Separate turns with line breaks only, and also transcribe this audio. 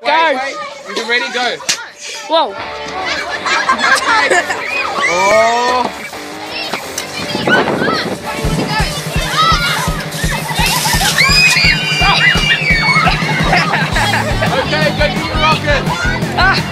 Go.
Wait. Is it ready? Go.
Whoa.
Oh. Okay, go to the rocket.
Ah.